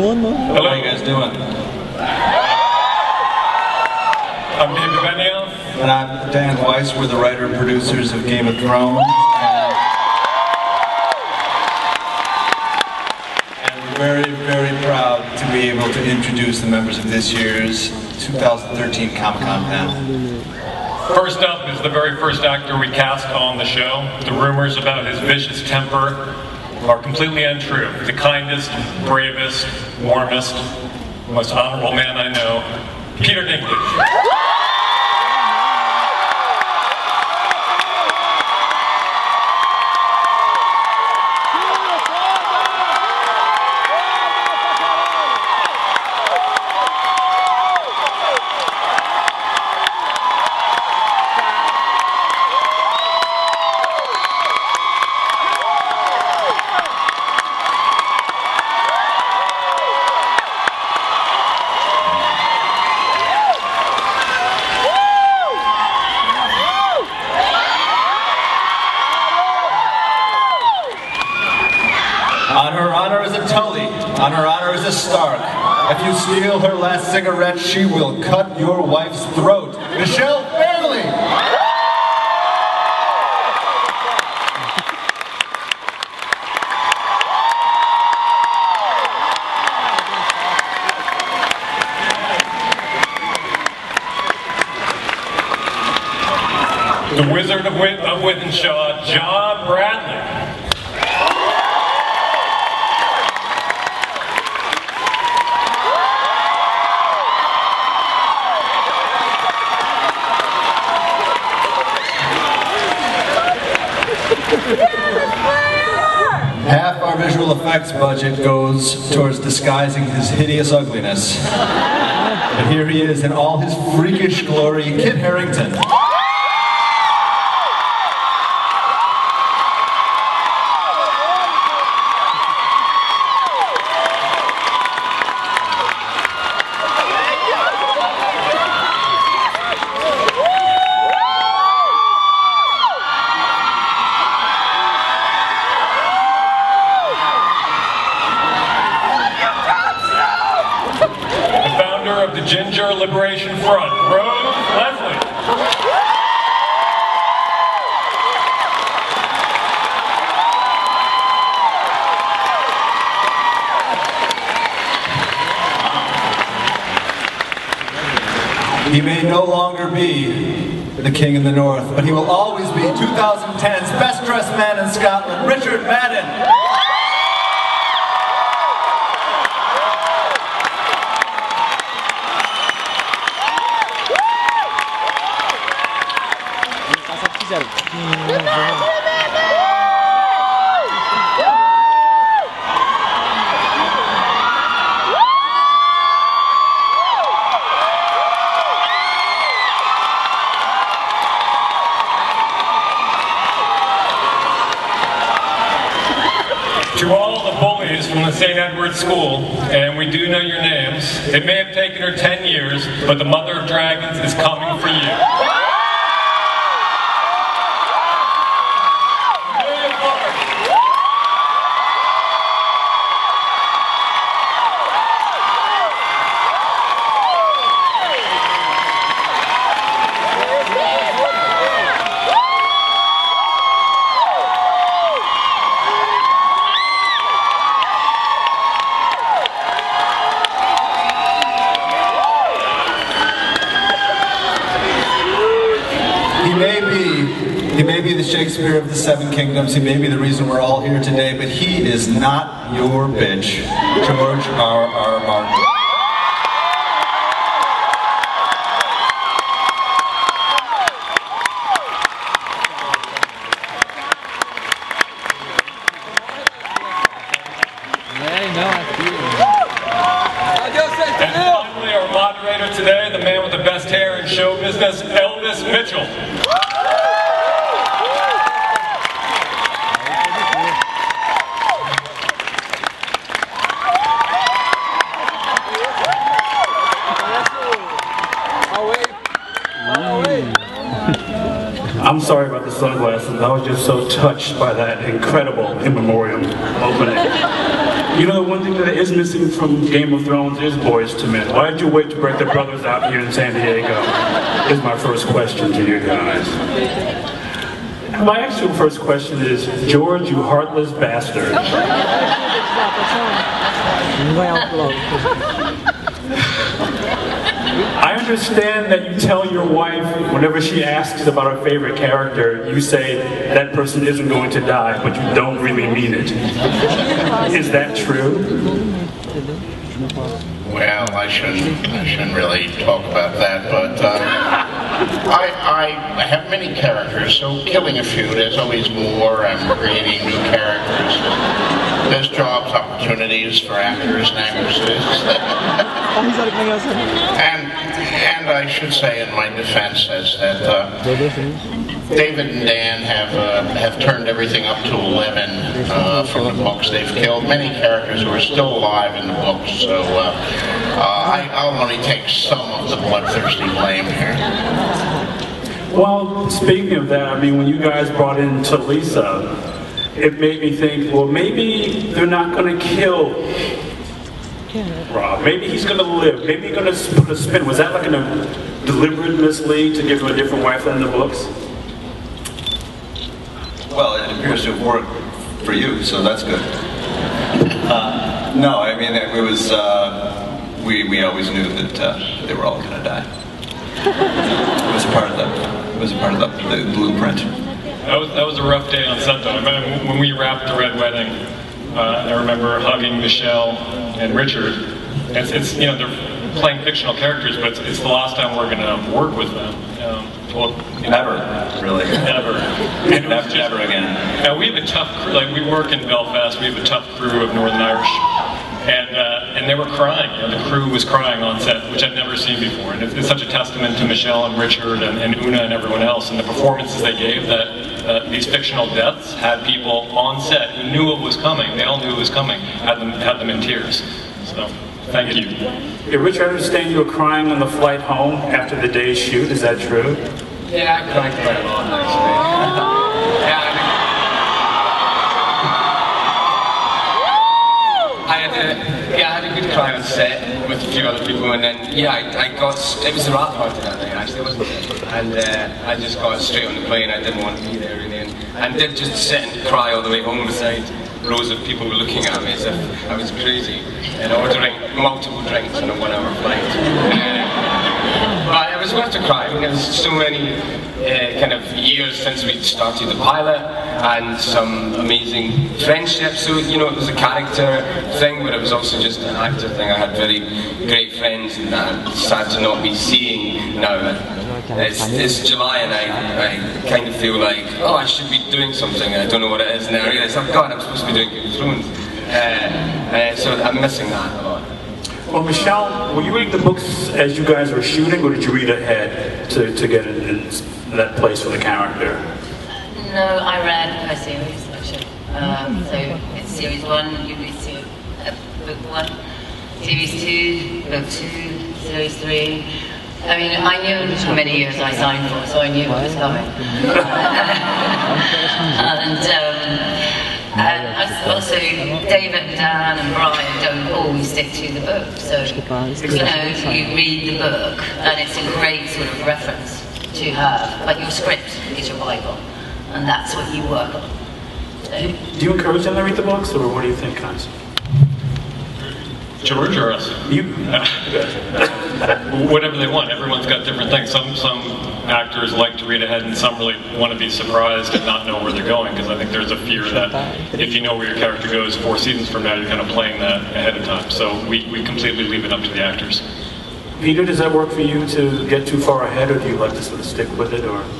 Hello, how you guys doing? I'm David Benioff. And I'm Dan Weiss. We're the writer and producers of Game of Thrones. And we're very, very proud to be able to introduce the members of this year's 2013 Comic-Con panel. First up is the very first actor we cast on the show. The rumors about his vicious temper are completely untrue. The kindest, bravest, warmest, most honorable man I know, Peter Dinklage. On her honor is a Stark. If you steal her last cigarette, she will cut your wife's throat. Michelle Fairley! The Wizard of Withenshaw, John Bradley. Half our visual effects budget goes towards disguising his hideous ugliness. And here he is in all his freakish glory, Kit Harington. Of the Ginger Liberation Front, Rose Leslie. He may no longer be the King in the North, but he will always be 2010's best dressed man in Scotland, Richard Madden. To all the bullies from the St. Edward's School, and we do know your names, it may have taken her 10 years, but the Mother of Dragons is coming for you. He may be the Shakespeare of the Seven Kingdoms, he may be the reason we're all here today, but he is not your bitch. George R.R. Martin. And finally, our moderator today, the man with the best hair in show business, Elvis Mitchell. I'm sorry about the sunglasses. I was just so touched by that incredible in memoriam opening. You know, one thing that is missing from Game of Thrones is Boys to Men. Why did you wait to break the brothers out here in San Diego? Is my first question to you guys. My actual first question is, George, you heartless bastard. I understand that you tell your wife, whenever she asks about her favorite character, you say that person isn't going to die, but you don't really mean it. Is that true? Well, I shouldn't really talk about that, but I have many characters, so killing a few, there's always more. I'm creating new characters. There's jobs, opportunities for actors and actresses. And I should say in my defense is that David and Dan have turned everything up to 11 from the books. They've killed many characters who are still alive in the books, so I'll only take some of the bloodthirsty blame here. Well, speaking of that, I mean, when you guys brought in Talisa, it made me think, well, maybe they're not going to kill Rob. Maybe he's going to live. Maybe he's going to put a spin. Was that like a deliberate mislead to give him a different wife than the books? Well, it appears to have worked for you, so that's good. No, I mean, it was, we always knew that they were all going to die. It was part of the blueprint. That was a rough day on set, though. I remember when we wrapped the Red Wedding, I remember hugging Michelle and Richard. It's you know, they're playing fictional characters, but it's the last time we're going to work with them. Well, Never, really. Never. Never again. Now, we have a tough crew, like we work in Belfast, we have a tough crew of Northern Irish. And they were crying. You know, the crew was crying on set, which I've never seen before. And it's such a testament to Michelle and Richard and Una and everyone else and the performances they gave that these fictional deaths had people on set who knew it was coming. They all knew it was coming. Had them in tears. So, thank you. Yeah, Rich, I understand you were crying on the flight home after the day's shoot. Is that true? Yeah, I cried quite a lot, actually. I had a good cry on set with a few other people, and then it was the rap party that night actually, wasn't it? And I just got straight on the plane. I didn't want to be there really, and did just sit and cry all the way home beside rows of people were looking at me as if I was crazy and ordering multiple drinks on a 1-hour flight. But it was worth a cry. I mean, there was so many kind of years since we started the pilot, and some amazing friendships. So, you know, it was a character thing, but it was also just an actor thing. I had very great friends that I'm sad to not be seeing now. It's July, and I kind of feel like, oh, I should be doing something, and I don't know what it is, and then I realise, oh God, I'm supposed to be doing Game of Thrones. So I'm missing that a lot. Well, Michelle, were you reading the books as you guys were shooting, or did you read ahead to get in that place for the character? No, I read per series, actually. So it's series 1, you read book 1, series 2, book 2, series 3. I mean, I knew how many years I signed for, so I knew what was coming. And also, David, Dan and Brian don't always stick to the book. So, you know, you read the book, and it's a great sort of reference to have, but your script is your Bible, and that's what you work on. So, do you encourage them to read the books, or what do you think, guys? George or us? You. Whatever they want. Everyone's got different things. Some actors like to read ahead, and some really want to be surprised and not know where they're going, because I think there's a fear that if you know where your character goes 4 seasons from now, you're kind of playing that ahead of time. So we completely leave it up to the actors. Peter, does that work for you to get too far ahead, or do you like to sort of stick with it, or?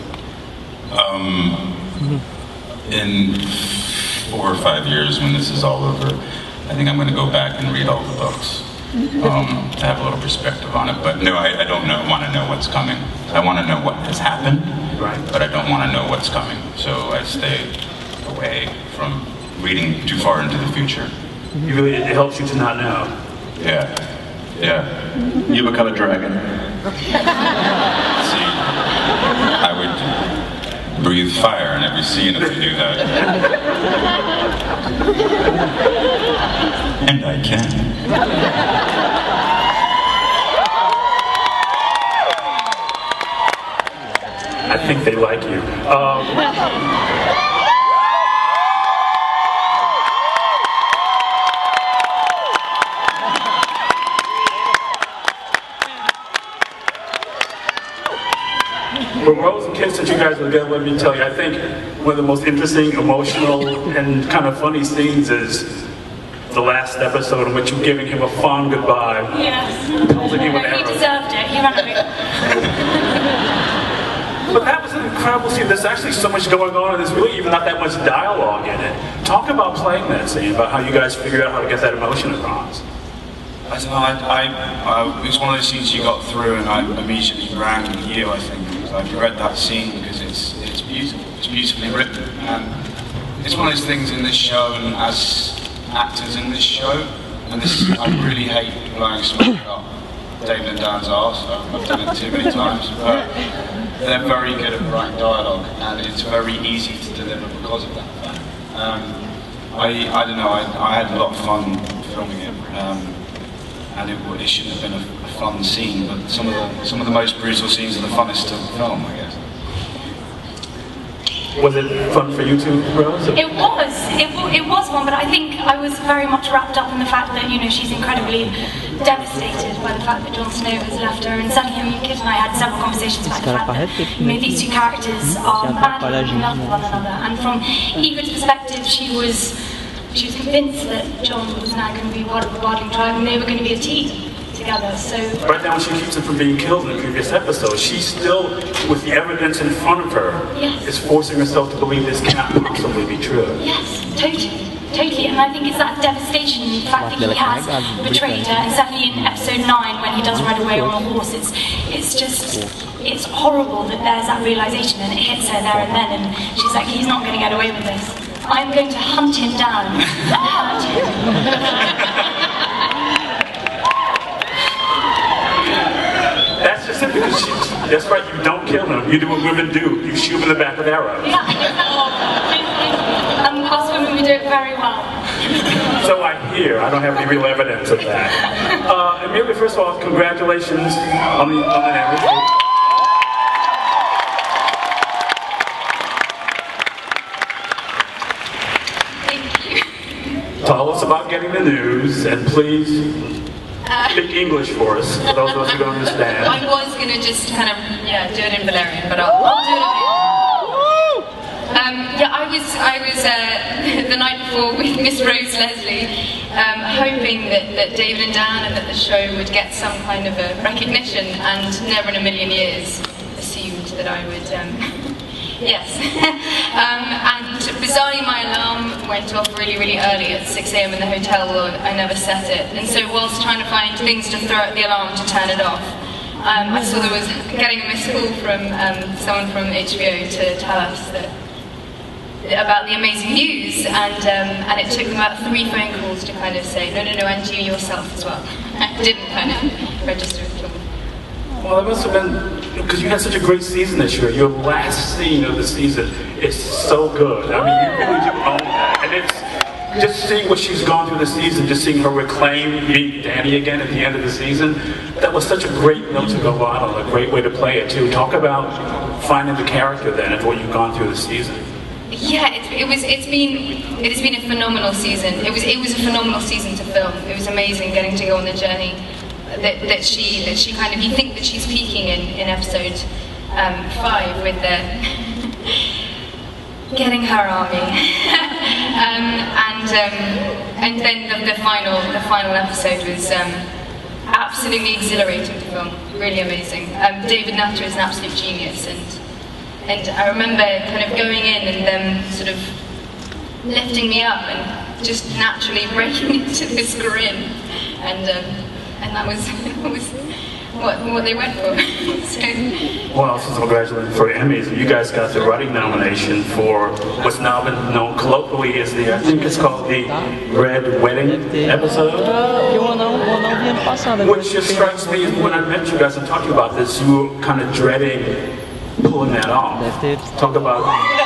In 4 or 5 years, when this is all over, I think I'm going to go back and read all the books to have a little perspective on it. But no, I don't want to know what's coming. I want to know what has happened, but I don't want to know what's coming. So I stay away from reading too far into the future. It helps you to not know. Yeah. You become a dragon. See, I would breathe fire in every scene if I do that. And I can. I think they like you. For Rose and Kids, since you guys are together, let me tell you, I think one of the most interesting, emotional, and kind of funny scenes is the last episode in which you're giving him a fond goodbye. Yes. Holding him with He arrows. deserved it. He ran away. But that was an incredible scene. There's actually so much going on, and there's really even not that much dialogue in it. Talk about playing that scene, about how you guys figured out how to get that emotion across. I don't know, it was one of those scenes you got through and I immediately rang you, I think. It was like, you read that scene because it's beautiful, it's beautifully written. And it's one of those things in this show, and as actors in this show, and this is, I really hate blowing smoke up David and Dan's arse, I've done it too many times, but they're very good at writing dialogue, and it's very easy to deliver because of that fact. I don't know, I had a lot of fun filming it. And it shouldn't have been a fun scene, but some of the most brutal scenes are the funnest to film, I guess. Was it fun for you too, Rose? It was one, but I think I was very much wrapped up in the fact that, you know, she's incredibly devastated by the fact that Jon Snow has left her, and certainly Kit and I had several conversations about the fact that, you know, these two characters are madly in love with one another, and from Egred's perspective, she was convinced that Jon was now going to be part of the Wildling tribe and they were going to be a team together, so... Right now when she keeps him from being killed in the previous episode, she still, with the evidence in front of her, yes, is forcing herself to believe this cannot possibly be true. Yes, totally, and I think it's that devastation, the fact that he has betrayed her, and certainly in episode 9 when he does ride away on a horse, it's horrible that there's that realisation and it hits her there and then, and she's like, he's not going to get away with this. I'm going to hunt him down and hurt him. That's just it, because that's right, you don't kill him. You do what women do. You shoot him in the back with arrows. Yeah, and us women, we do it very well. So I hear. I don't have any real evidence of that. Emilia, first of all, congratulations on the Emmy. Tell us about getting the news, and please speak English for us, for those of us who don't understand. I was going to just kind of, do it in Valerian, but I'll do it in I was the night before with Miss Rose Leslie, hoping that David and Dan and that the show would get some kind of a recognition, and never in a million years assumed that I would... Yes, and bizarrely my alarm went off really, really early at 6 AM in the hotel. I never set it, and so whilst trying to find things to throw at the alarm to turn it off, I saw there was getting a missed call from someone from HBO to tell us about the amazing news, and it took them about 3 phone calls to kind of say, no, and you yourself as well. I didn't kind of register at all. Well, it must have been, because you had such a great season this year. Your last scene of the season is so good. I mean, you really do own that. And it's just seeing what she's gone through the season, just seeing her reclaim being Danny again at the end of the season. That was such a great note to go out on, a great way to play it too. Talk about finding the character then and what you've gone through the season. Yeah, it's been a phenomenal season. It was a phenomenal season to film. It was amazing getting to go on the journey that she kind of, you think that she's peaking in episode 5 with the getting her army, and then the final episode was absolutely exhilarating to film, really amazing. David Nutter is an absolute genius, and I remember kind of going in and them sort of lifting me up and just naturally breaking into this grin, and that was what they went for. So. Well, also congratulations for Emmys. You guys got the writing nomination for what's now been known colloquially as I think it's called the Red Wedding episode. Which just strikes me, when I met you guys and talked about this, you were kind of dreading pulling that off. Talk about...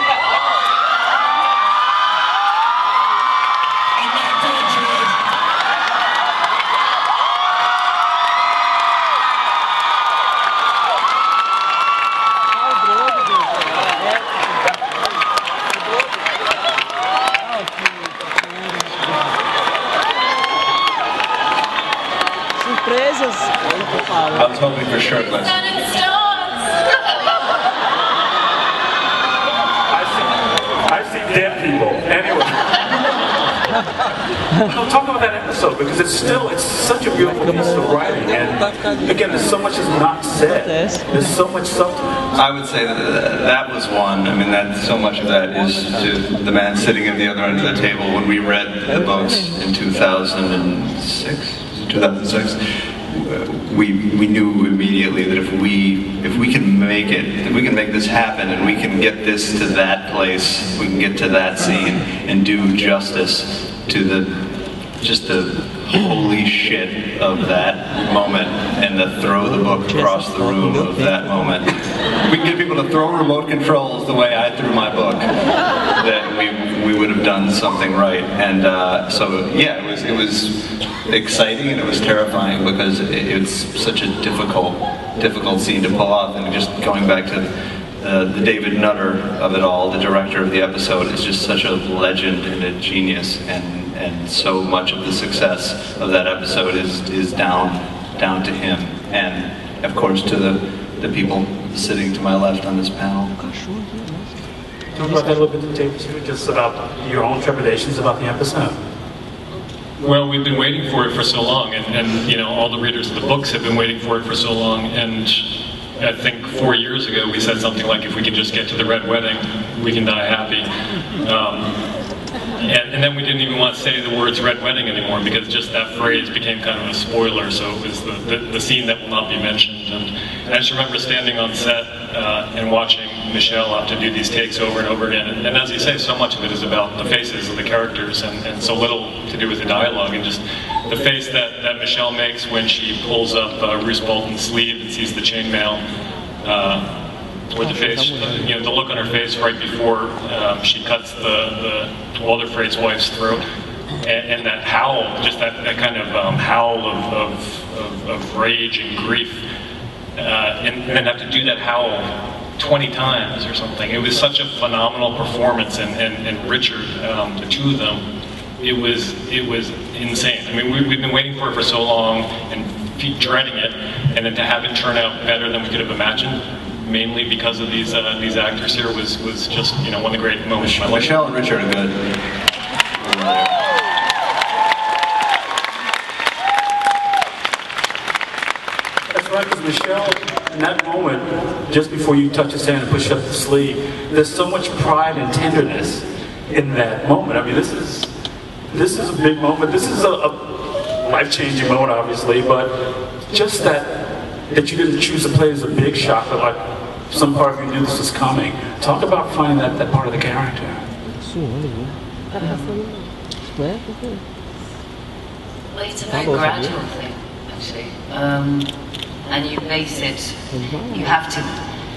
I was hoping for shirtless. I see dead people. Anyway. No, talk about that episode because it's such a beautiful piece of writing, and again, there's so much is not said. There's so much substance. I would say that was one. I mean, that so much of that is to the man sitting at the other end of the table. When we read the books in 2006, we knew immediately that if we can make it, if we can make this happen, and we can get this to that place, we can get to that scene and do justice to just the holy shit of that moment, and to throw the book across the room of that moment. We can get people to throw remote controls the way I threw my book, then we would have done something right. And so yeah, it was exciting and it was terrifying because it's such a difficult scene to pull off. And just going back to the David Nutter of it all, the director of the episode, is just such a legend and a genius, and so much of the success of that episode is down to him, and of course to the people sitting to my left on this panel. Talk about that a little bit, David, just about your own trepidations about the episode. Well, we've been waiting for it for so long, and you know, all the readers of the books have been waiting for it for so long, and I think 4 years ago we said something like, if we can just get to the Red Wedding, we can die happy. And then we didn't even want to say the words Red Wedding anymore, because just that phrase became kind of a spoiler, so it was the scene that will not be mentioned. And I just remember standing on set and watching Michelle have to do these takes over and over again. And as you say, so much of it is about the faces of the characters, and so little to do with the dialogue, and just the face that Michelle makes when she pulls up Roose Bolton's sleeve and sees the chainmail. Or the face, you know, the look on her face right before she cuts the Walter Frey's wife's throat, and that howl, just that kind of howl of rage and grief, and then have to do that howl 20 times or something. It was such a phenomenal performance, and Richard, the two of them, it was insane. I mean, we've been waiting for it for so long and dreading it, and then to have it turn out better than we could have imagined, mainly because of these actors here, was just, you know, one of the great moments of my life. Michelle and Richard are good. That's right, because Michelle, in that moment, just before you touch his hand and push up the sleeve, there's so much pride and tenderness in that moment. I mean, this is a big moment. This is a life-changing moment, obviously, but just that you didn't choose to play as a big shot, but like some part of you knew this was coming. Talk about finding that part of the character. Well, it's a very gradual thing, actually. And you base it, you have to,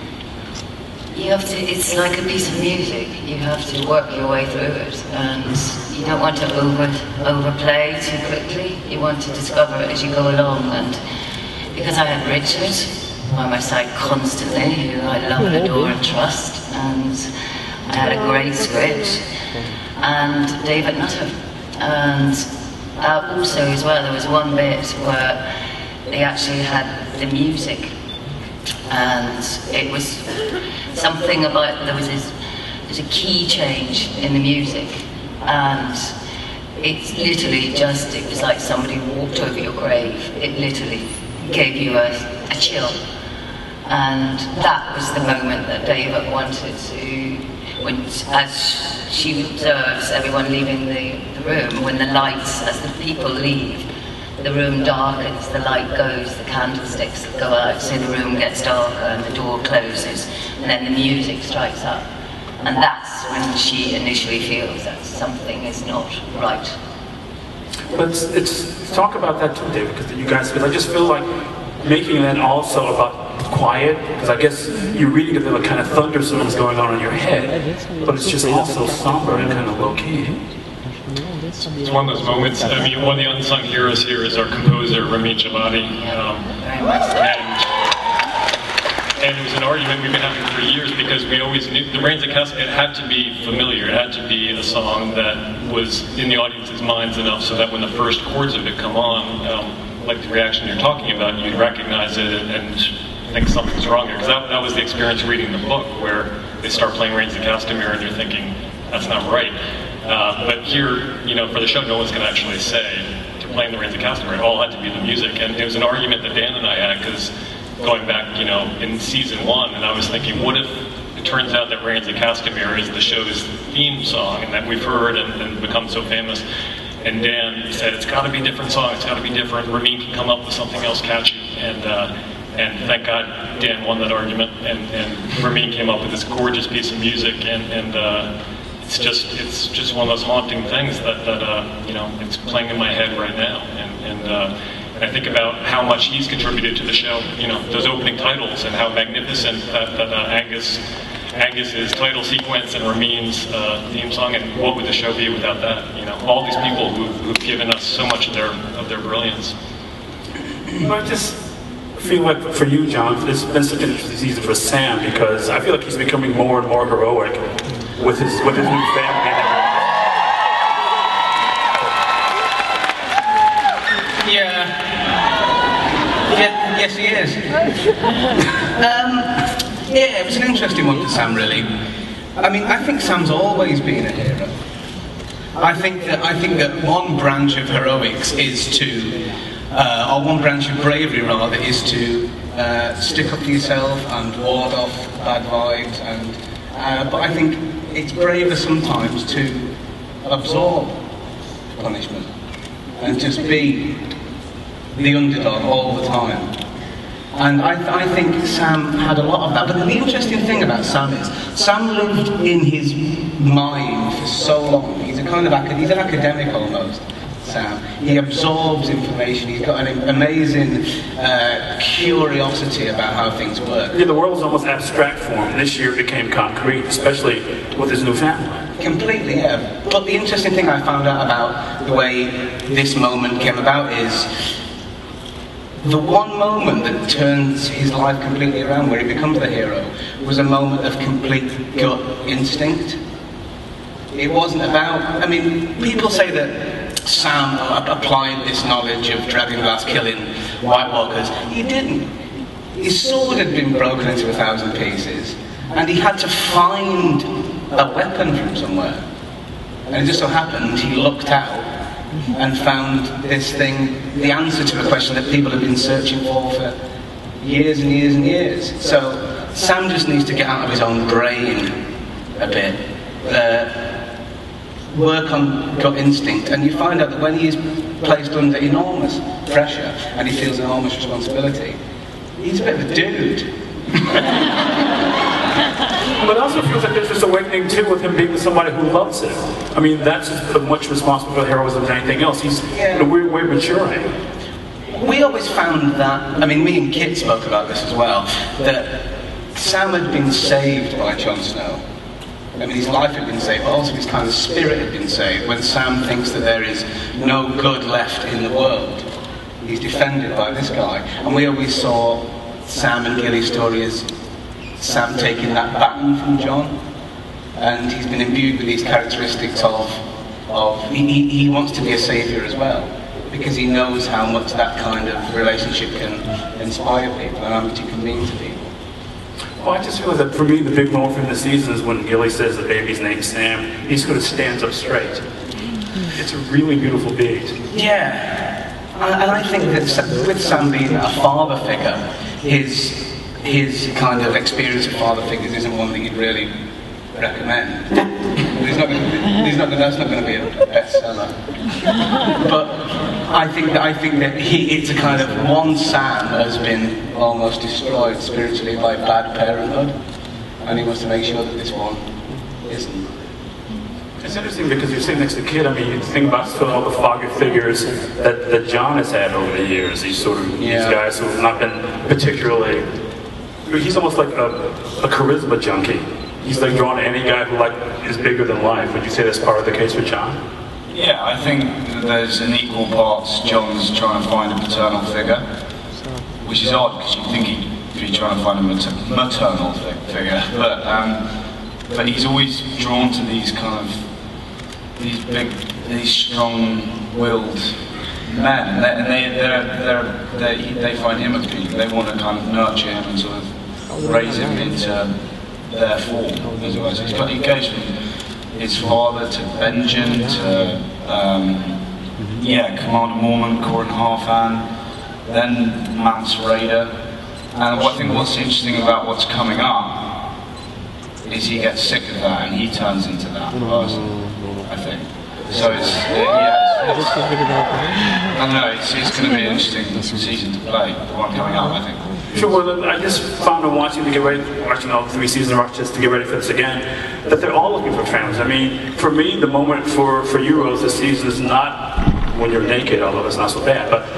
it's like a piece of music. You have to work your way through it, and you don't want to overplay too quickly. You want to discover it as you go along, and because I had Richard by my side constantly, who I love and adore and trust, and I had a great script, and David Nutter. And also as well, there was one bit where they actually had the music, and it was something about, there's a key change in the music, and it's literally just, it was like somebody walked over your grave. It literally gave you a chill. And that was the moment that David wanted to, when, as she observes everyone leaving the room, when the lights, as the people leave, the room darkens, the light goes, the candlesticks go out, so the room gets darker and the door closes, and then the music strikes up. And that's when she initially feels that something is not right. But it's talk about that too, David, because you guys, because I just feel like making that also about quiet, because I guess you're reading a bit of kind of thunderstorms going on in your head, but it's just also somber and kind of low-key. It's one of those moments. I mean, one of the unsung heroes here is our composer, Rami Javadi, and it was an argument we've been having for years, because we always knew the Rains of Casca, it had to be familiar, it had to be a song that was in the audience's minds enough so that when the first chords of it come on, like the reaction you're talking about, you'd recognize it and think something's wrong here. Because that was the experience reading the book, where they start playing Reigns of Castamere and you're thinking, that's not right. But here, you know, for the show, no one's going to actually say to playing the Reigns of Castamere. It all had to be the music. And it was an argument that Dan and I had, because going back, you know, in season 1, and I was thinking, what if it turns out that Reigns of Castamere is the show's theme song, and that we've heard and become so famous? And Dan said, it's got to be a different song, it's got to be different. Ramin can come up with something else catchy. And thank God Dan won that argument, and Ramin came up with this gorgeous piece of music, and it's just one of those haunting things that you know, it's playing in my head right now, and I think about how much he's contributed to the show. You know, those opening titles and how magnificent that Angus's title sequence and Ramin's theme song, and what would the show be without that? You know, all these people who've given us so much of their brilliance. I just feel like for you, John, it's been such an interesting season for Sam, because I feel like he's becoming more and more heroic with his new family. Yes, he is. Yeah, it was an interesting one for Sam, really. I mean, I think Sam's always been a hero. I think that one branch of heroics is to, or one branch of bravery rather, is to stick up for yourself and ward off bad vibes. And but I think it's braver sometimes to absorb punishment and just be the underdog all the time. And I think Sam had a lot of that. But the interesting thing about Sam is, Sam lived in his mind for so long. He's a kind of he's an academic almost, Sam. He absorbs information. He's got an amazing curiosity about how things work. Yeah, the world was almost abstract for him. This year it became concrete, especially with his new family. Completely, yeah. But the interesting thing I found out about the way this moment came about is, the one moment that turns his life completely around, where he becomes the hero, was a moment of complete gut instinct. It wasn't about, I mean, people say that Sam applied this knowledge of Dragonglass killing White Walkers. He didn't. His sword had been broken into 1,000 pieces, and he had to find a weapon from somewhere. And it just so happened he looked out and found this thing, the answer to a question that people have been searching for years and years and years. So Sam just needs to get out of his own brain a bit, work on gut instinct, and you find out that when he is placed under enormous pressure and he feels enormous responsibility, he's a bit of a dude. But it also feels like there's this awakening too with him being with somebody who loves him. I mean, that's as much responsible for heroism as anything else. He's in a weird way maturing. We always found that, I mean, me and Kit spoke about this as well, that Sam had been saved by Jon Snow. I mean, his life had been saved, but also his kind of spirit had been saved. When Sam thinks that there is no good left in the world, he's defended by this guy. And we always saw Sam and Gilly's story as Sam taking that baton from Jon, and he's been imbued with these characteristics of he wants to be a saviour as well, because he knows how much that kind of relationship can inspire people and how much it can mean to people. Well, I just feel that for me the big moment from the season is when Gilly says the baby's name's Sam. He sort of stands up straight. It's a really beautiful beat. Yeah, and I think that with Sam being a father figure, his kind of experience of father figures isn't one that you'd really recommend. That's not going to be a bestseller. But I think that it's a kind of, one Sam has been almost destroyed spiritually by bad parenthood, and he wants to make sure that this one isn't. It's interesting because you're sitting next to Kid. I mean, you think about sort of all the father figures that John has had over the years. These sort of these guys who have not been particularly. He's almost like a charisma junkie. He's like drawn to any guy who is bigger than life. Would you say that's part of the case for John? Yeah, I think that there's an equal parts John's trying to find a paternal figure, which is odd because you'd think he'd be trying to find a maternal figure, but he's always drawn to these kind of these strong-willed men, and they find him appealing. They want to kind of nurture him and sort of raise him into their form, as well. So he's engaged with his father, to Benjen, to Commander Mormon, Corin Harfan, then Mance Raider. And I think what's interesting about what's coming up is he gets sick of that and he turns into that person, I think. So it's I don't know, it's going to be an interesting season to play, the one coming up, I think. Sure, well, I just found in watching all 3 seasons of just to get ready for this again, that they're all looking for families. I mean, for me, the moment for you, Rose, this season is not when you're naked, although it's not so bad, but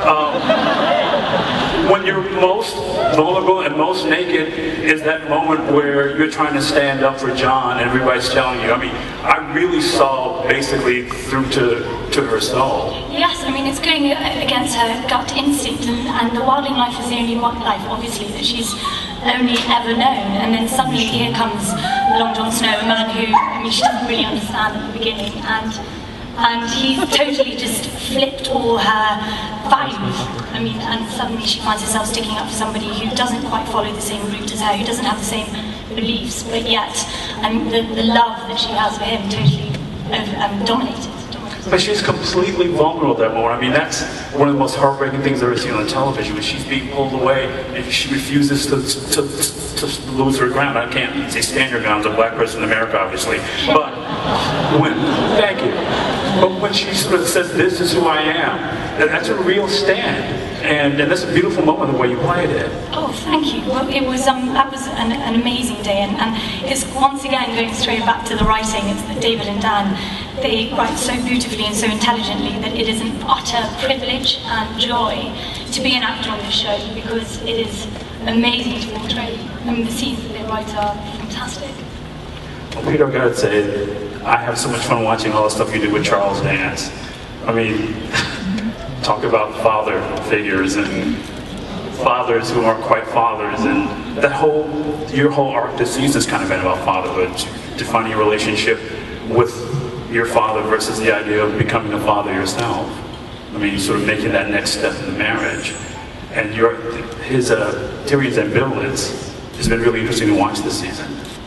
when you're most vulnerable and most naked is that moment where you're trying to stand up for John and everybody's telling you. I mean, I really saw basically through to her soul. Yes, I mean, it's going against her gut instinct, and the wildling life is the only life, obviously, that she's only ever known. And then suddenly here comes Long Jon Snow, a man who, I mean, she doesn't really understand at the beginning, and he's totally just flipped all her values. I mean, and suddenly she finds herself sticking up for somebody who doesn't quite follow the same route as her, who doesn't have the same beliefs, but yet the love that she has for him totally dominated. But she's completely vulnerable at that moment. I mean, that's one of the most heartbreaking things I've ever seen on television, when she's being pulled away and she refuses to lose her ground. I can't say stand your ground as a black person in America, obviously. But thank you. But when she sort of says, "This is who I am," that's a real stand. And that's a beautiful moment, the way you played it. Oh, thank you. Well, it was that was an amazing day, and it's once again going straight back to the writing. It's that David and Dan, they write so beautifully and so intelligently that it is an utter privilege and joy to be an actor on this show, because it is amazing to portray. I mean, the scenes that they write are fantastic. Well, Peter, I've got to say, I have so much fun watching all the stuff you do with Charles Dance. I mean, talk about father figures and fathers who aren't quite fathers, and your whole arc this season has kind of been about fatherhood, defining your relationship with your father versus the idea of becoming a father yourself. I mean, sort of making that next step in the marriage. And his Tyrion's ambivalence has been really interesting to watch this season.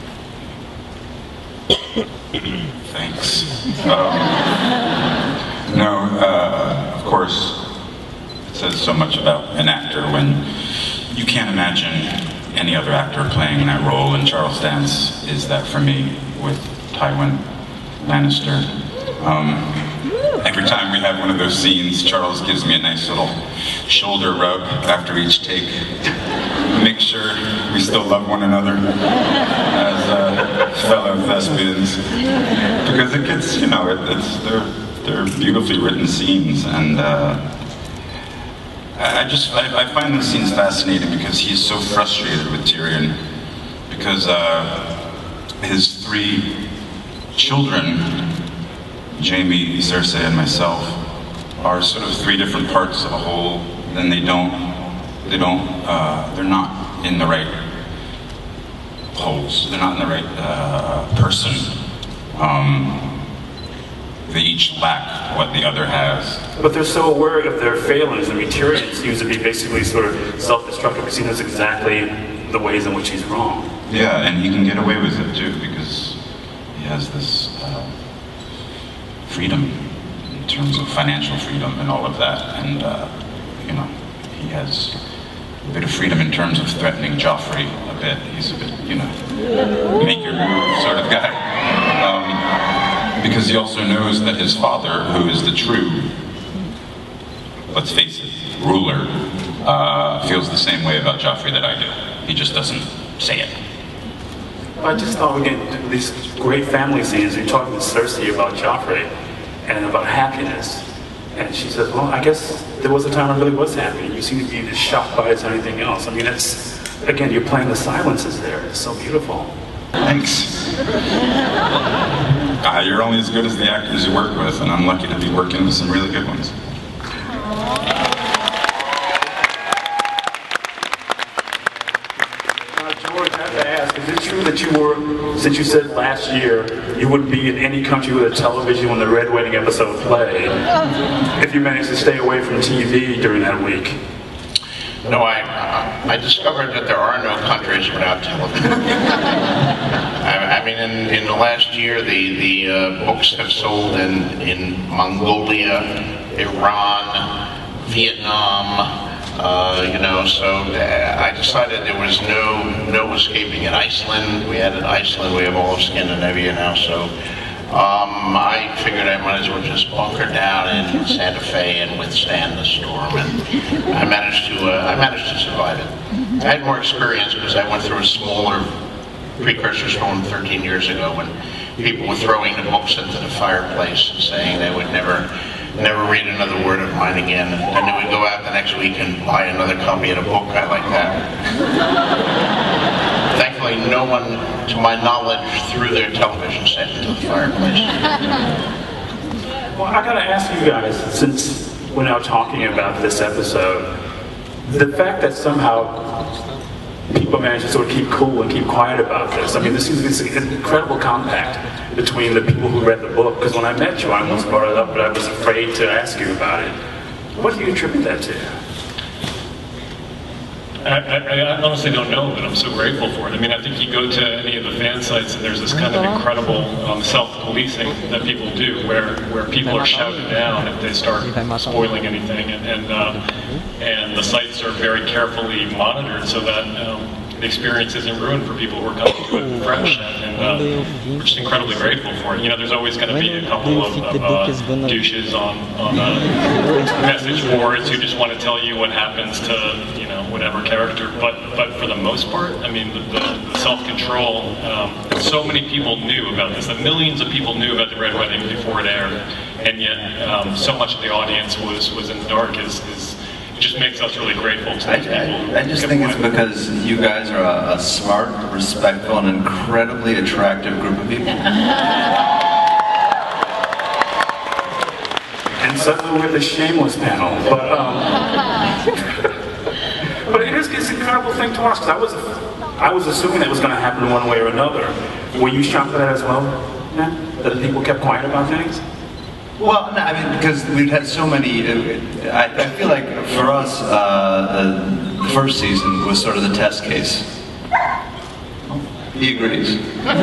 Thanks. Of course, it says so much about an actor when you can't imagine any other actor playing that role, and Charles Dance is that for me with Tywin Lannister. Every time we have one of those scenes, Charles gives me a nice little shoulder rub after each take. Make sure we still love one another as fellow thespians, because it gets, they're beautifully written scenes, and I find these scenes fascinating because he's so frustrated with Tyrion, because his 3 children, Jaime, Cersei, and myself, are sort of 3 different parts of a whole. Then they're not in the right holes. They're not in the right person. They each lack what the other has. But they're so aware of their failings. I mean, Tyrion seems to be basically sort of self-destructive. He knows exactly the ways in which he's wrong. Yeah, and he can get away with it too, because he has this freedom in terms of financial freedom and all of that, and he has a bit of freedom in terms of threatening Joffrey a bit. He's a bit, make your move sort of guy, because he also knows that his father, who is the true, let's face it, ruler, feels the same way about Joffrey that I do. He just doesn't say it. I just thought we get these great family scenes. You're talking to Cersei about Joffrey and about happiness. And she says, well, I guess there was a time I really was happy. You seem to be as shocked by it as anything else. I mean, it's, again, you're playing the silences there. It's so beautiful. Thanks. You're only as good as the actors you work with, and I'm lucky to be working with some really good ones. George, I have to ask, is it true that you were, since you said last year you wouldn't be in any country with a television when the Red Wedding episode played, if you managed to stay away from TV during that week? No, I discovered that there are no countries without television. I mean, in the last year, the books have sold in Mongolia, Iran, Vietnam, you know, so I decided there was no escaping it. Iceland, we had in Iceland, we have all of Scandinavia now, so I figured I might as well just bunker down in Santa Fe and withstand the storm, and I managed to survive it. I had more experience because I went through a smaller precursor storm 13 years ago when people were throwing the books into the fireplace and saying they would never read another word of mine again. And then they would go out the next week and buy another copy of the book. I like that. Thankfully, no one, to my knowledge, threw their television set into the fireplace. Well, I gotta ask you guys, since we're now talking about this episode, the fact that somehow people manage to sort of keep cool and keep quiet about this. I mean, this is an incredible compact between the people who read the book, because when I met you, I almost brought it up, but I was afraid to ask you about it. What do you attribute that to? I honestly don't know, but I'm so grateful for it. I mean, I think you go to any of the fan sites and there's this kind of incredible self-policing that people do, where people are shouted down if they start spoiling anything, and the sites are very carefully monitored so that the experience isn't ruined for people who are coming to it fresh, and we're just incredibly grateful for it. You know, there's always going to be a couple of douches on message boards who just want to tell you what happens to, you know, whatever character, but for the most part, I mean, the self-control, so many people knew about this, that millions of people knew about the Red Wedding before it aired, and yet so much of the audience was in the dark it just makes us really grateful to these people. I just think it's because you guys are a smart, respectful, and incredibly attractive group of people. And suddenly we're the shameless panel, but it is this incredible thing to watch, because I was assuming it was going to happen one way or another. Were you shocked at that as well? Yeah? That people kept quiet about things? Well, no, I mean, because we've had so many, I feel like for us, the first season was sort of the test case. He agrees.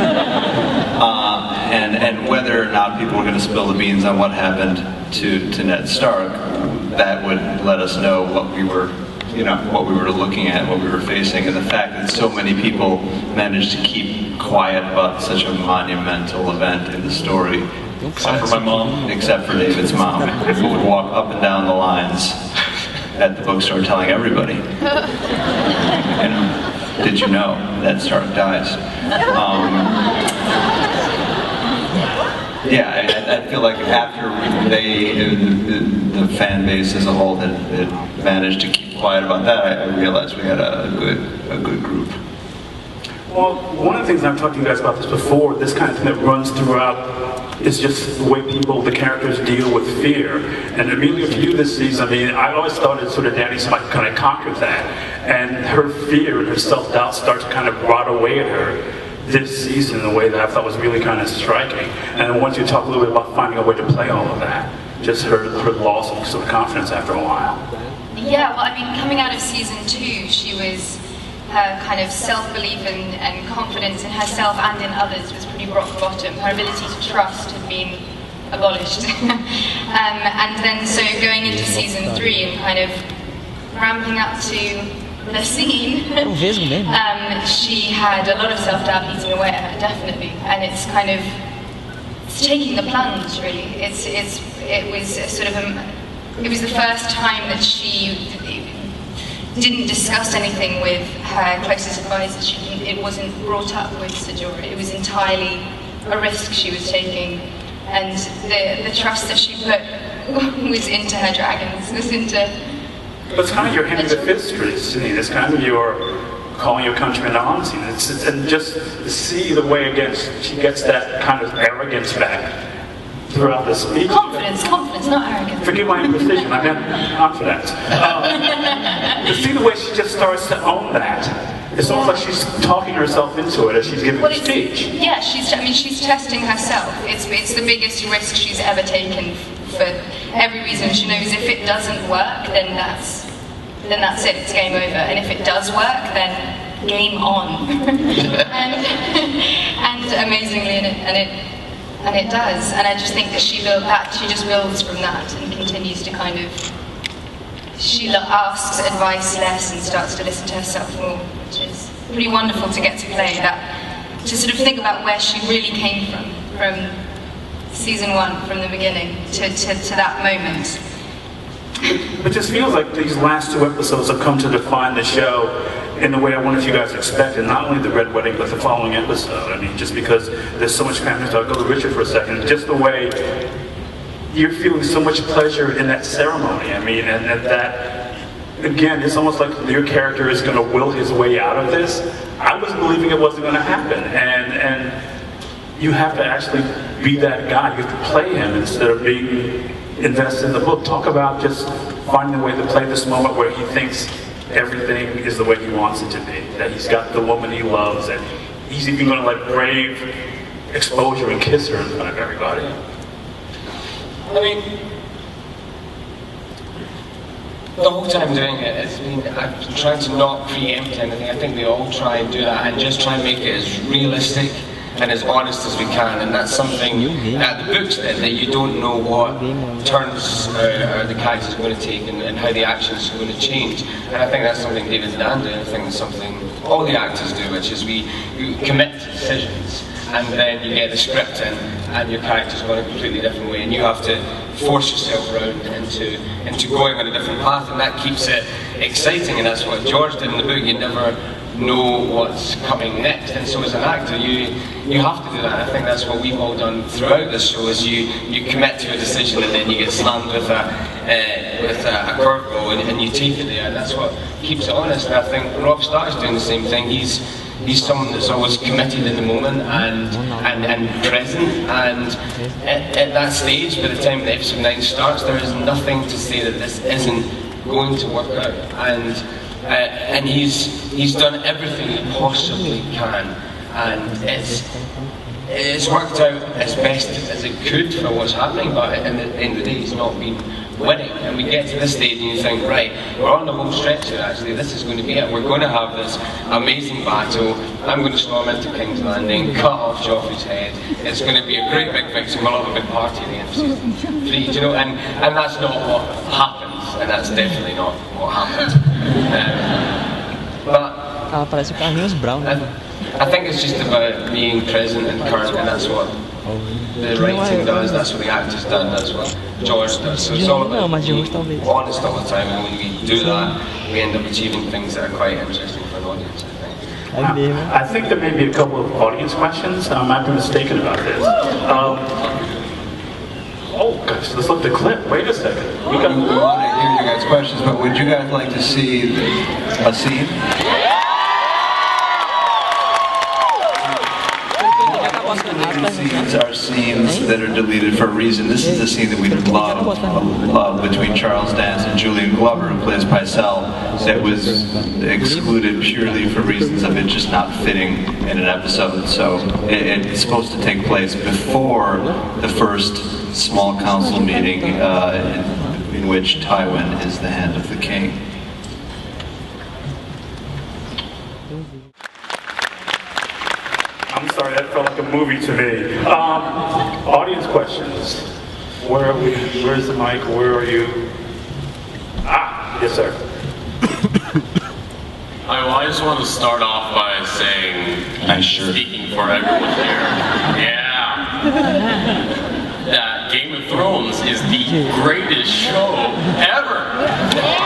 And whether or not people were going to spill the beans on what happened to Ned Stark, that would let us know what we were, you know, what we were looking at, what we were facing, and the fact that so many people managed to keep quiet about such a monumental event in the story. Except for my mom. Except for David's mom, who would walk up and down the lines at the bookstore telling everybody, you know, did you know that Stark dies? Yeah, I feel like after the fan base as a whole had managed to keep quiet about that, I realized we had a good group. Well, one of the things I've talked to you guys about this before, this kind of thing that runs throughout, is just the way the characters deal with fear. And Emilia, for you this season, I mean, I always thought that sort of Danny Smite kind of conquered that. And her fear and her self-doubt starts to kind of rot away at her this season in a way that I thought was really kind of striking. And I want you to talk a little bit about finding a way to play all of that. Just her loss of sort of confidence after a while. Yeah, well, I mean, coming out of season 2, she was, her kind of self-belief and confidence in herself and in others was pretty rock bottom. Her ability to trust had been abolished. And then so going into season 3 and kind of ramping up to the scene, she had a lot of self-doubt eating away at her, definitely. And it's kind of, it's taking the plunge, really. It was the first time that she didn't discuss anything with her closest advisors. It wasn't brought up with Sajora. It was entirely a risk she was taking, and the trust that she put was into her dragons, was into... But it's kind of your Henry V street, it's kind of your calling your countrymen to honesty, and just to see the way against she gets that kind of arrogance back throughout the speech. Confidence, not arrogance. Forgive my imprecision, I meant confidence. To see the way she just starts to own that. It's almost like she's talking herself into it as she's giving the speech. Yeah, she's testing herself. It's the biggest risk she's ever taken for every reason. She knows if it doesn't work, then that's it. It's game over. And if it does work, then game on. and amazingly, and it does. And I just think that she just builds from that and continues to kind of. She asks advice less and starts to listen to herself more, which is pretty wonderful to get to play that, to sort of think about where she really came from season 1, from the beginning, to that moment. It just feels like these last 2 episodes have come to define the show in the way I wanted you guys to expect, and not only the Red Wedding, but the following episode. I mean, just because there's so much family talk. I'll go to Richard for a second. Just the way you're feeling so much pleasure in that ceremony. I mean, and that, again, it's almost like your character is going to will his way out of this. I was believing it wasn't going to happen, and you have to actually be that guy. You have to play him instead of being invested in the book. Talk about just finding a way to play this moment where he thinks everything is the way he wants it to be, that he's got the woman he loves, and he's even going to like brave exposure and kiss her in front of everybody. I mean, the whole time doing it, I've been trying to not preempt anything. I think we all try and do that and just try and make it as realistic and as honest as we can. And that's something that the books did, that you don't know what turns the character's going to take and how the actions are going to change. And I think that's something David and Dan do, and I think that's something all the actors do, which is we commit to decisions. And then you get the script in, and your character's going a completely different way, and you have to force yourself around into going on a different path, and that keeps it exciting. And that's what George did in the book. You never know what's coming next, and so as an actor, you have to do that. I think that's what we've all done throughout this show. Is you commit to a decision, and then you get slammed with a curveball, and you take it there, and that's what keeps it honest. And I think Rob Starr's doing the same thing. He's someone that's always committed in the moment and present, and at that stage, by the time that episode 9 starts, there is nothing to say that this isn't going to work out, and he's done everything he possibly can, and it's worked out as best as it could for what's happening, but at the end of the day, he's not been winning. And we get to this stage and you think, right, we're on the home stretch here actually, this is going to be it. We're going to have this amazing battle. I'm going to storm into King's Landing, cut off Joffrey's head. It's going to be a great big victory. We'll have a big party at the end of season 3, you know, and that's not what happens, and that's definitely not what happened. I think it's just about being present and current, and that's what the writing does, that's what the actors done, that's what George does. So it's all about being honest all the time, and when we do that, we end up achieving things that are quite interesting for an audience, I think. I think there may be a couple of audience questions. I might be mistaken about this. Oh gosh, let's look at the clip. Wait a second. We want to hear you guys' questions, but would you guys like to see a scene? Scenes are scenes that are deleted for a reason. This is the scene that we love between Charles Dance and Julian Glover, who plays Pycelle, that was excluded purely for reasons of it just not fitting in an episode. So it's supposed to take place before the first small council meeting in which Tywin is the hand of the king. I'm sorry, that felt like a movie to me. Audience questions. Where are we? Where's the mic? Where are you? Ah, yes, sir. I just want to start off by saying, speaking for everyone here, that Game of Thrones is the greatest show ever.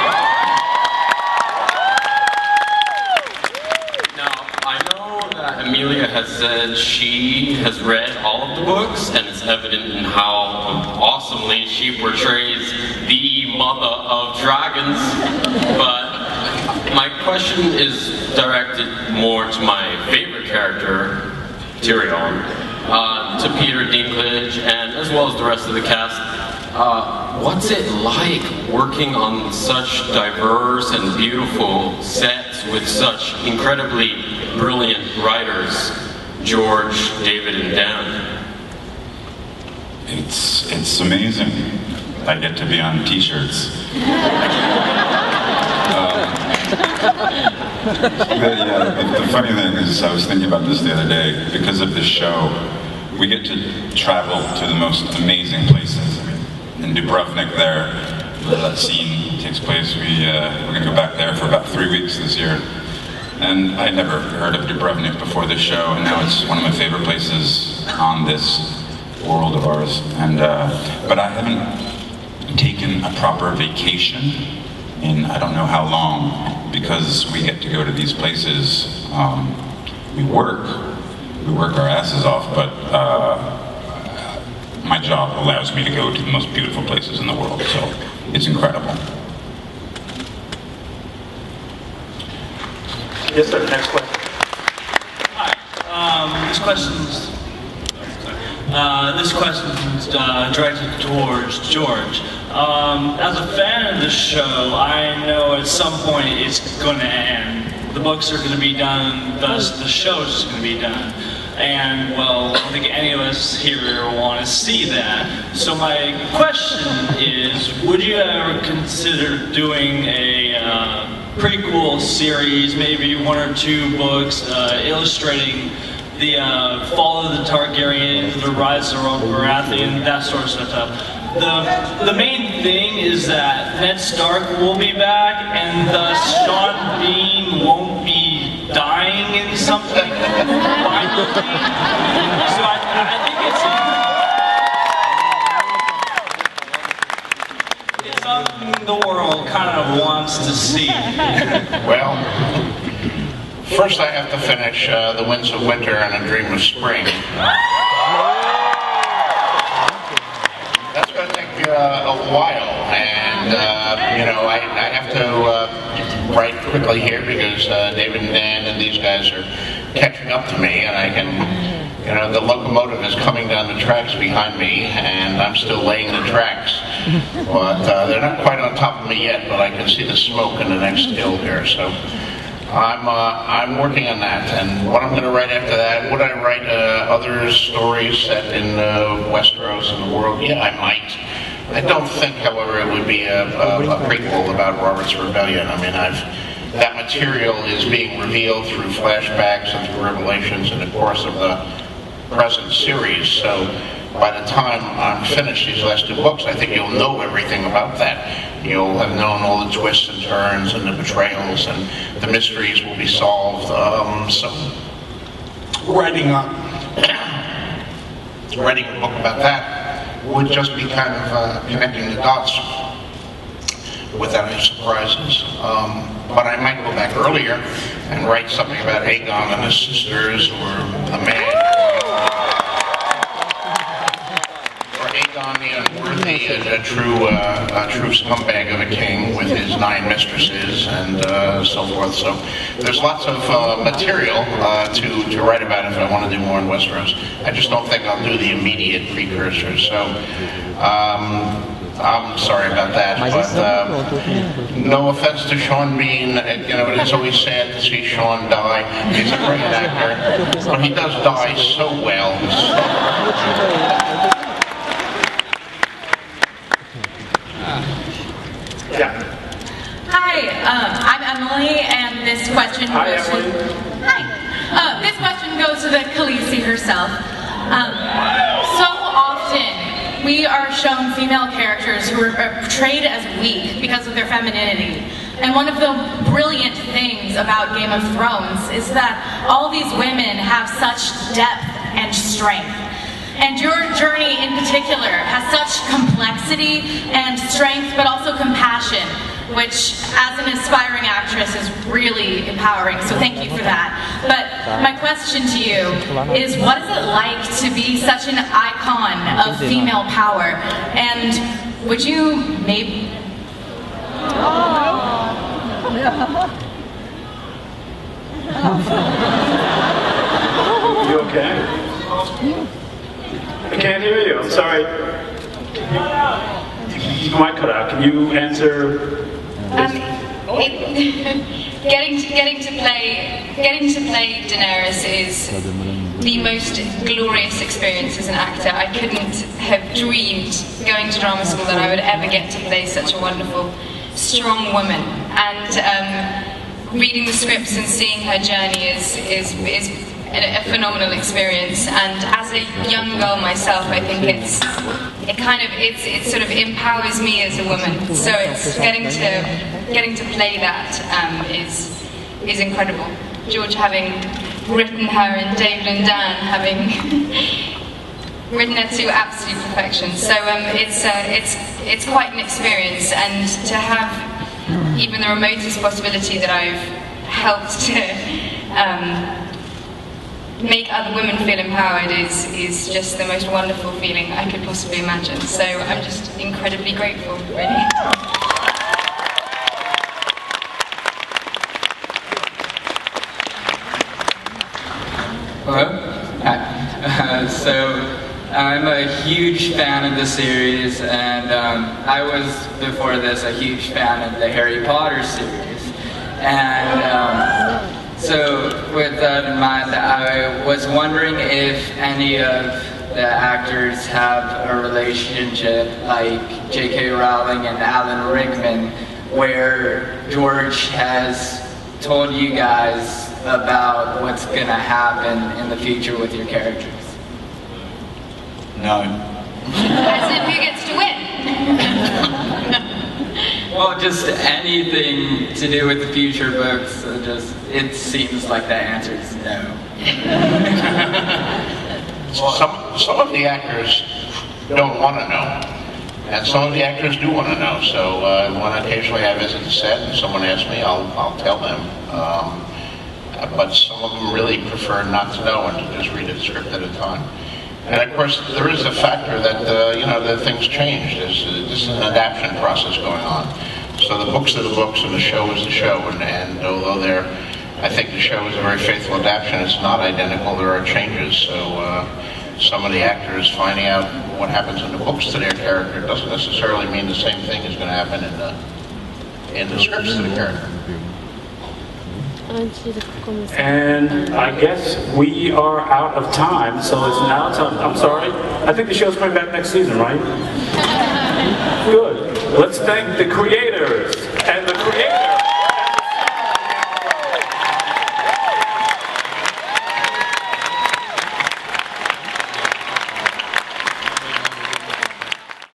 Emilia has said she has read all of the books, and it's evident in how awesomely she portrays the mother of dragons. But my question is directed more to my favorite character, Tyrion. to Peter Dinklage, and as well as the rest of the cast. What's it like working on such diverse and beautiful sets with such incredibly brilliant writers, George, David, and Dan? It's amazing. I get to be on t-shirts. The funny thing is, I was thinking about this the other day, because of this show, we get to travel to the most amazing places. I mean, in Dubrovnik there, where that scene takes place, we're going to go back there for about 3 weeks this year. And I never heard of Dubrovnik before this show, and now it's one of my favorite places on this world of ours. And but I haven't taken a proper vacation in I don't know how long, because we get to go to these places. We work our asses off, but my job allows me to go to the most beautiful places in the world, so it's incredible. Yes, sir. Next question. Hi. This question's directed towards George. As a fan of the show, I know at some point it's going to end. The books are going to be done, thus the show's going to be done. And, well, I don't think any of us here want to see that. So my question is, would you ever consider doing a prequel series, maybe 1 or 2 books illustrating the fall of the Targaryens, the rise of the Baratheon, that sort of stuff? The main thing is that Ned Stark will be back, and thus Sean Bean won't be dying in something violently. So I think it's something the world kind of wants to see. Well, first I have to finish The Winds of Winter and A Dream of Spring. That's going to take a while, and you know, I have to write quickly here because David and Dan and these guys are catching up to me, and I can, you know, the locomotive is coming down the tracks behind me, and I'm still laying the tracks. But they're not quite on top of me yet, but I can see the smoke in the next hill here, so I'm working on that. And what I'm going to write after that, would I write other stories set in Westeros and the world? Yeah, I might. I don't think, however, it would be a prequel about Robert's Rebellion. I mean, that material is being revealed through flashbacks and through revelations in the course of the present series, so by the time I'm finished these last 2 books, I think you'll know everything about that. You'll have known all the twists and turns and the betrayals, and the mysteries will be solved. So writing a book about that would just be kind of connecting the dots without any surprises. But I might go back earlier and write something about Aegon and his sisters, or the man, or Aegon the Unworthy, a true scumbag of a king with his 9 mistresses and so forth. So there's lots of material to write about if I want to do more in Westeros. I just don't think I'll do the immediate precursors. So I'm sorry about that, but no offense to Sean Bean, you know, it is always sad to see Sean die. He's a great actor, but he does die so well. Hi, I'm Emily, and this question goes this question goes to the Khaleesi herself. So often, we are shown female characters who are portrayed as weak because of their femininity. And one of the brilliant things about Game of Thrones is that all these women have such depth and strength. And your journey in particular has such complexity and strength, but also compassion, which as an aspiring actress is really empowering, so thank you for that. But my question to you is, what is it like to be such an icon of female power? And would you maybe... You okay? I can't hear you. I'm sorry. You might cut out. Can you answer? Getting to play Daenerys is the most glorious experience as an actor. I couldn't have dreamed going to drama school that I would ever get to play such a wonderful, strong woman. And reading the scripts and seeing her journey is a phenomenal experience. And as a young girl myself, I think it sort of empowers me as a woman. So it's getting to play that is incredible. George having written her and David and Dan having written her to absolute perfection. So it's quite an experience, and to have even the remotest possibility that I've helped to make other women feel empowered is just the most wonderful feeling I could possibly imagine. So I'm just incredibly grateful, really. Hello? Hi. So I'm a huge fan of the series, and I was, before this, a huge fan of the Harry Potter series. And so with that in mind, I was wondering if any of the actors have a relationship like J.K. Rowling and Alan Rickman, where George has told you guys about what's going to happen in the future with your characters. No. As in, who gets to win? Well, just anything to do with the future books. It seems like that answer is no. Some of the actors don't want to know, and some of the actors do want to know. So when occasionally I visit the set and someone asks me, I'll tell them. But some of them really prefer not to know and to just read a script at a time. And of course, there is the factor that that things change. This is an adaptation process going on. So the books are the books, and the show is the show. And although I think the show is a very faithful adaptation, it's not identical. There are changes. So some of the actors finding out what happens in the books to their character doesn't necessarily mean the same thing is going to happen in the scripts to the character. And I guess we are out of time, so it's now time. I'm sorry. I think the show's coming back next season, right? Good. Let's thank the creator.